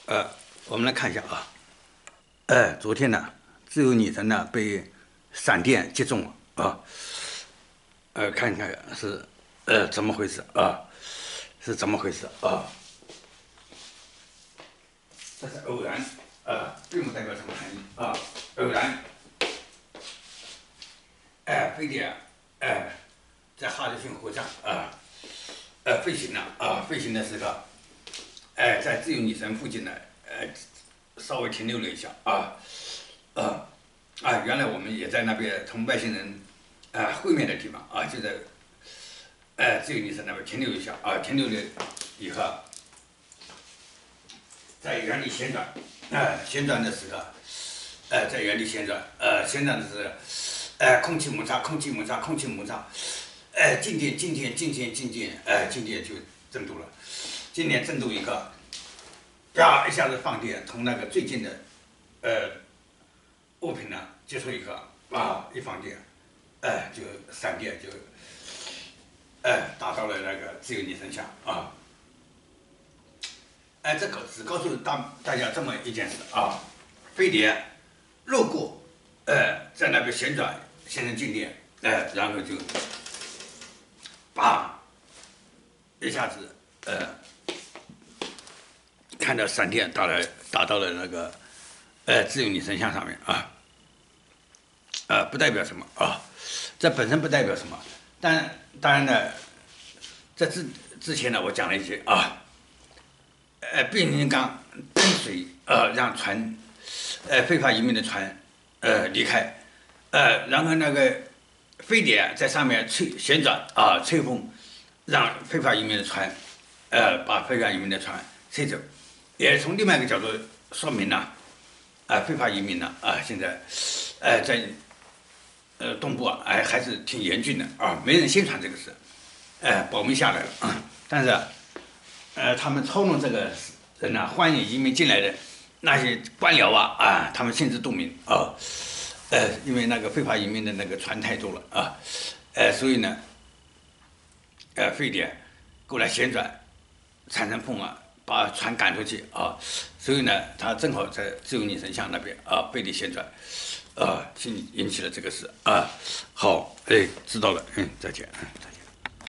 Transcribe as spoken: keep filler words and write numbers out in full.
呃，我们来看一下啊，呃，昨天呢，自由女神呢被闪电击中了啊，呃，看看是呃怎么回事啊？是怎么回事啊？这是偶然，呃，并不代表什么含义啊，偶然，哎、飞碟，哎、在哈德逊湖上啊，呃，飞行了啊，飞行的时候，哎、在自由女神附近呢，呃，稍微停留了一下啊，啊啊，原来我们也在那边同外星人啊会面的地方啊，就在哎自由女神那边停留一下啊，停留了以后，在原地旋转，哎、旋转的时候，哎、在原地旋转，呃，旋转的时候，哎、空气摩擦，空气摩擦，空气摩擦，哎、静电，静电，静电，静电，哎、静电就震动了，静电震动一个，呀，一下子放电，从那个最近的，呃，物品呢接触一个，啊，一放电，哎、就闪电就，哎、打到了那个自由女神像啊，哎、这个只告诉大大家这么一件事啊，飞碟路过，呃，在那边旋转形成静电，哎、然后就，叭，一下子，呃，看到闪电打了打到了那个，呃，自由女神像上面啊，呃，不代表什么啊，这本身不代表什么，但当然呢，在之之前呢，我讲了一些啊，呃，变形金刚蹬水，呃，让船，呃，非法移民的船，呃，离开，呃，然后那个飞碟在上面吹旋转啊，吹风，让非法移民的船，呃，把非法移民的船吹走，也从另外一个角度说明了，啊、非法移民呢，啊、现在，呃，在呃东部啊，哎、还是挺严峻的啊，没人宣传这个事，哎、保密下来了，啊但是。呃，他们操弄这个人呢、欢迎移民进来的那些官僚啊啊，他们心知肚明啊，呃，因为那个非法移民的那个船太多了啊，呃，所以呢，呃，非典过来旋转，产生风啊，把船赶出去啊，所以呢，他正好在自由女神像那边啊，背地旋转，啊，引引起了这个事啊，好，哎，知道了，嗯，再见，嗯，再见。